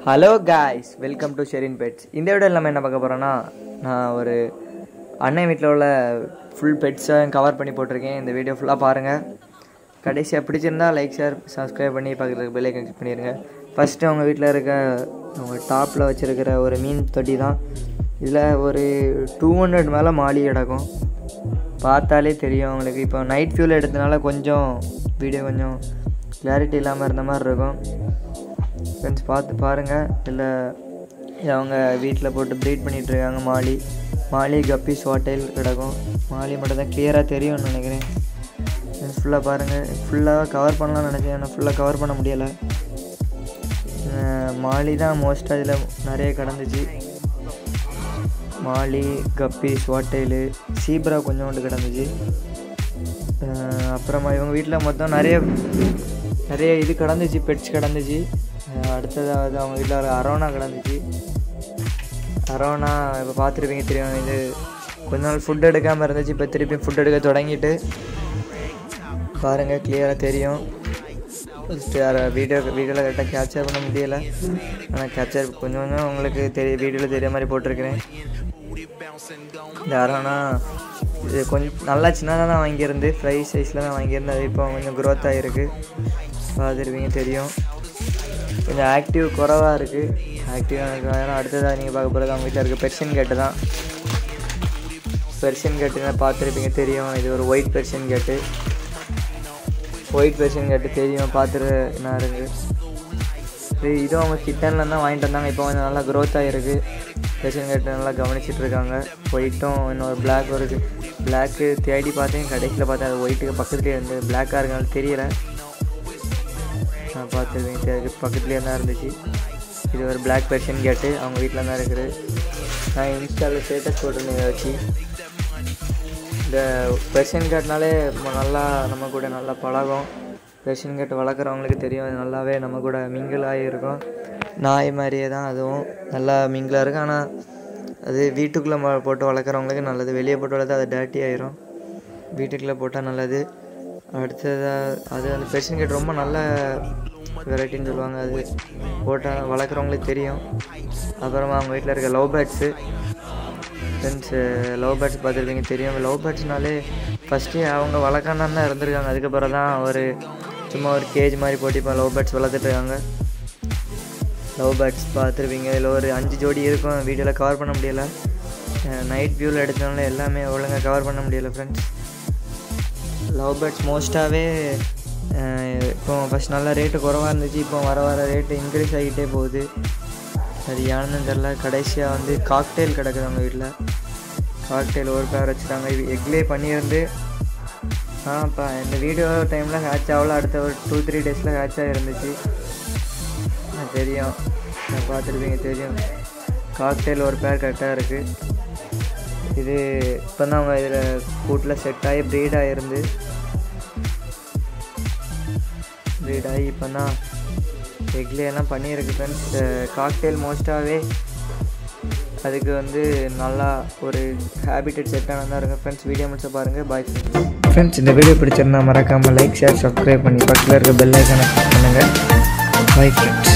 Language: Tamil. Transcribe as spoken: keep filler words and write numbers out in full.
Hello guys, welcome to Sherin pets. இந்த வீடியோவில் நம்ம என்ன பார்க்க போகிறோன்னா, நான் ஒரு அண்ணன் வீட்டில் உள்ள ஃபுல் பெட்ஸை கவர் பண்ணி போட்டிருக்கேன். இந்த வீடியோ ஃபுல்லாக பாருங்கள். கடைசியாக பிடிச்சிருந்தா லைக், ஷேர், சப்ஸ்கிரைப் பண்ணி பக்கத்தில் பெல் ஐகான் கிளிக் பண்ணிடுங்க. ஃபஸ்ட்டு அவங்க வீட்டில் இருக்க அவங்க டாப்பில் வச்சுருக்கிற ஒரு மீன் தொட்டி தான். இதில் ஒரு டூ ஹண்ட்ரட் மேலே மாலி கிடக்கும். பார்த்தாலே தெரியும் அவங்களுக்கு. இப்போ நைட் ஃபியூல் எடுத்தனால கொஞ்சம் வீடியோ கொஞ்சம் கிளாரிட்டி இல்லாமல் இருந்த மாதிரி இருக்கும். ஃப்ரெண்ட்ஸ் பார்த்து பாருங்கள். இல்லை அவங்க வீட்டில் போட்டு ப்ரீட் பண்ணிகிட்ருக்காங்க. மாலி மாலி கப்பி ஸ்வாட்டைல் கிடக்கும். மாலி மட்டும் தான் கிளியராக தெரியும்னு நினைக்கிறேன். ஃப்ரெண்ட்ஸ் ஃபுல்லாக பாருங்கள். ஃபுல்லாக கவர் பண்ணலாம்னு நினச்சேன், ஆனால் ஃபுல்லாக கவர் பண்ண முடியலை. மாலி தான் மோஸ்ட்டாக இதில் நிறைய கிடந்துச்சு. மாலி, கப்பி, ஸ்வாட்டைலு, சீப்ரா கொஞ்சோண்டு கிடந்துச்சு. அப்புறமா இவங்க வீட்டில் மொத்தம் நிறைய நிறைய இது கிடந்துச்சு, பெட்ஸ் கிடந்துச்சு. அடுத்ததாவது அவங்க வீட்டில் ஒரு அரோனா கிடந்துச்சு. அரோனா இப்போ பார்த்துருப்பீங்க, தெரியும். இது கொஞ்ச நாள் ஃபுட் எடுக்காமல் இருந்துச்சு, இப்போ திருப்பி ஃபுட் எடுக்க தொடங்கிட்டு பாருங்கள், கிளியராக தெரியும். வீடியோ வீடியோவில் கரெக்டாக கேப்சர் பண்ண முடியலை, ஆனால் கேப்சர் கொஞ்சம் கொஞ்சம் உங்களுக்கு தெரிய வீடியோவில் தெரிய மாதிரி போட்டிருக்கிறேன். இந்த அரோனா இது கொஞ்சம் நல்லா சின்னதாக தான் வாங்கியிருந்து, ஃப்ரை சைஸில் தான் வாங்கியிருந்து. அது இப்போ கொஞ்சம் க்ரோத் ஆகிருக்கு, பார்த்துருப்பீங்க, தெரியும். கொஞ்சம் ஆக்டிவ் குறைவாக இருக்குது. ஆக்டிவாக இருக்குது. அடுத்ததாக நீங்கள் பார்க்க போகிறது அவங்க வீட்டில் இருக்க பெர்ஷியன் கேட்டு தான். பெர்ஷியன் கேட்டுன்னா பார்த்துருப்பீங்க, தெரியும். இது ஒரு white Persian cat. White Persian cat தெரியும், பார்த்துட்டு என்ன இருக்குது. இது இதுவும் அவங்க கிட்டனில் தான் வாங்கிட்டு வந்தாங்க. இப்போ கொஞ்சம் நல்லா க்ரோத் ஆகிருக்கு. பெர்ஷியன் கேட்டு நல்லா கவனிச்சிட்ருக்காங்க. ஒயிட்டும் இன்னொரு பிளாக் வருது. பிளாக்கு தேடி பார்த்தேன், கடைசியில் பார்த்தேன் அது ஒயிட்டுக்கு பக்கத்துலேயே இருந்து பிளாக்காக இருக்கனால தெரியலை. நான் பார்த்துருவேன், தேடி பக்கத்துலேயே தான் இருந்துச்சு. இது ஒரு பிளாக் பெர்ஷியன் கேட்டு அவங்க வீட்டில் தான் இருக்குது. நான் இன்ஸ்டாவில் ஸ்டேட்டஸ் போட்டிருந்தேன் இதை வச்சு. இந்த பெர்ஷியன் கேட்னாலே நல்லா நம்ம கூட நல்லா பழகும். பெர்ஷியன் கேட் வளர்க்குறவங்களுக்கு தெரியும், அது நல்லாவே நம்ம கூட மிங்கிள் ஆகியிருக்கும். நாய் மாதிரியே தான் அதுவும் நல்லா மிங்கிளாக இருக்கும். ஆனால் அது வீட்டுக்குள்ளே போட்டு வளர்க்குறவங்களுக்கு நல்லது. வெளியே போட்டு வளர்த்தா அது டேர்ட்டி ஆகிரும். வீட்டுக்குள்ளே போட்டால் நல்லது. அடுத்ததாக அது அந்த பெர்ஷியன் கேட் ரொம்ப நல்ல வெரைட்டின்னு சொல்லுவாங்க. அது போட்டால் வளர்க்குறவங்களுக்கு தெரியும். அப்புறமா அவங்க வீட்டில் இருக்க love birds. Friends love birds பார்த்துருப்பீங்க, தெரியும். லவ் பேர்ட்ஸ்னாலே ஃபஸ்ட்டு அவங்க வளர்க்கானான்னு தான் இருந்திருக்காங்க. அதுக்கப்புறம் தான் ஒரு சும்மா ஒரு கேஜ் மாதிரி போட்டு இப்போ லவ் பேர்ட்ஸ் வளர்த்துட்ருக்காங்க. லவ் பேர்ட்ஸ் பார்த்துருப்பீங்க. இதில் ஒரு அஞ்சு ஜோடி இருக்கும். வீடியோவில் கவர் பண்ண முடியலை, நைட் வியூவில் எடுத்தனால எல்லாமே ஒழுங்காக கவர் பண்ண முடியலை. ஃப்ரெண்ட்ஸ் லவ் பேர்ட்ஸ் மோஸ்ட்டாகவே இப்போ ஃபஸ்ட் நல்லா ரேட்டு குறவாக இருந்துச்சு. இப்போ வர வர ரேட்டு இன்க்ரீஸ் ஆகிட்டே போகுது. அது ஏன்னு தெரில. கடைசியாக வந்து காக்டெயில் கிடக்குது அவங்க வீட்டில். காக்டெயில் ஒரு பேர் வச்சுட்டாங்க. இது எக்லே பண்ணியிருந்து ஆ இப்போ இந்த வீடியோ டைமில் ஹேட்ச் ஆகல. அடுத்த ஒரு டூ த்ரீ டேஸில் ஹேட்ச் ஆகிருந்துச்சு. தெரியும், நான் பார்த்துருப்பீங்க, தெரியும். காக்டெயில் ஒரு பேர் கரெக்டாக இருக்குது. இது இப்போ தான் அவங்க இதில் கூட்டில் செட் ஆகி ப்ரீட் ஆகிருந்து ப்ரீட் ஆகி இப்போ தான் எக்லேலாம் பண்ணியிருக்கு. ஃப்ரெண்ட்ஸ் காக்டெயில் மோஸ்ட்டாகவே அதுக்கு வந்து நல்லா ஒரு ஹேபிட்டட் செட்டான தான் இருக்கும். ஃப்ரெண்ட்ஸ் வீடியோ முடிச்ச பாருங்கள். Bye friends. இந்த வீடியோ பிடிச்சிருந்தா மறக்காமல் லைக், ஷேர், சப்ஸ்கிரைப் பண்ணி பக்கத்தில் இருக்க பெல் ஐக்கானை கிளிக் பண்ணுங்கள். Bye friends.